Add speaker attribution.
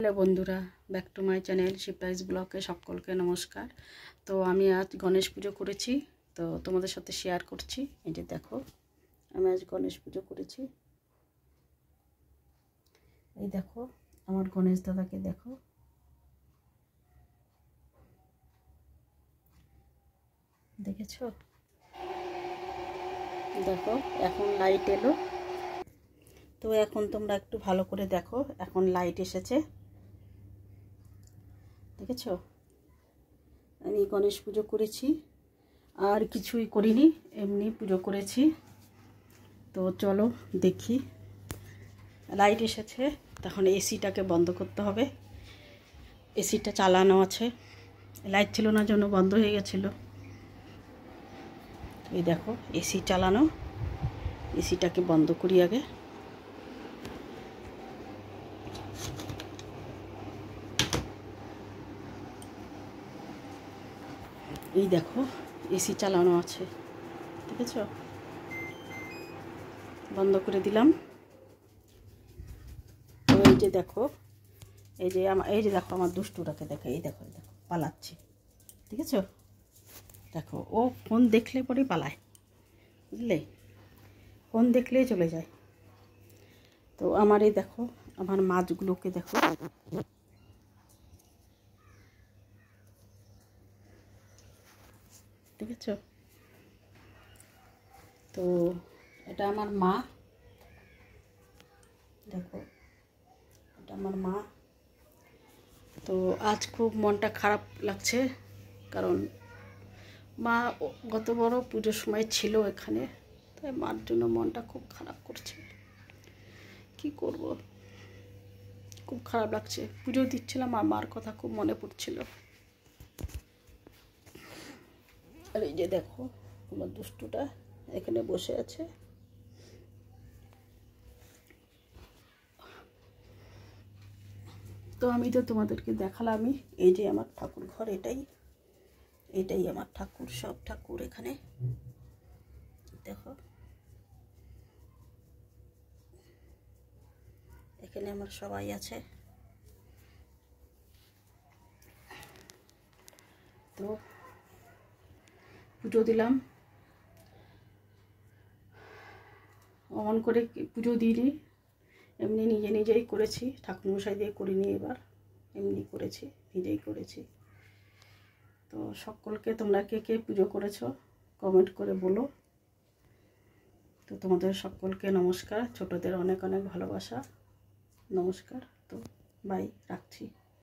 Speaker 1: Hello বন্ধুরা, back to my channel শিপ্রাইজ ব্লগে সকলকে নমস্কার। তো আমি আজ গণেশ পুজো করেছি, তো তোমাদের সাথে শেয়ার করছি। এই যে দেখো, আমি আজ গণেশ পুজো করেছি। এই দেখো আমার গণেশ দাদাকে, দেখো দেখেছো? দেখো এখন লাইট এলো, তো এখন তোমরা একটু ভালো করে দেখো, এখন লাইট এসেছে, দেখেছো? আমি গণেশ পুজো করেছি, আর কিছুই করিনি, এমনি পুজো করেছি। তো চলো দেখি, লাইট এসেছে, তখন এসিটাকে বন্ধ করতে হবে। এসিটা চালানো আছে, লাইট ছিল না জন্য বন্ধ হয়ে গেছিলো। এই দেখো এসি চালানো, এসিটাকে বন্ধ করি আগে। এই দেখো এসি চালানো আছে, দেখেছ? বন্ধ করে দিলাম। তো এই যে দেখো, এই যে দেখো আমার দুষ্টুটাকে দেখো, এই দেখো পালাচ্ছে, দেখেছো? দেখো ও ফোন দেখলে পরে পালায়, বুঝলে? ফোন দেখলেই চলে যায়। তো আমার এই দেখো, আমার মাছগুলোকে দেখো, দেখেছো? তো এটা আমার মা, দেখো এটা আমার মা। তো আজ খুব মনটা খারাপ লাগছে, কারণ মা গত বড় পুজোর সময় ছিল এখানে, তাই মার জন্য মনটা খুব খারাপ করছে। কি করব, খুব খারাপ লাগছে। পুজো দিচ্ছিলাম আর মার কথা খুব মনে পড়ছিল। আর এই যে দেখো আমার দুষ্টুটা এখানে বসে আছে। তো আমি তো তোমাদেরকে দেখালামই, এই যে আমার ঠাকুর ঘর, এটাই আমার ঠাকুর, সব ঠাকুর এখানে দেখো, এখানে আমার সবাই আছে। তো পুজো দিলাম, অমন করে পুজো দিইনি, এমনি নিজেই করেছি, ঠাকুরমশাই দিয়ে করিনি, এবার এমনি করেছি, নিজেই করেছি। তো সকলকে তোমরা কে কে পুজো করেছো কমেন্ট করে বলো। তো তোমাদের সকলকে নমস্কার, ছোটদের অনেক অনেক ভালোবাসা, নমস্কার। তো বাই, রাখছি।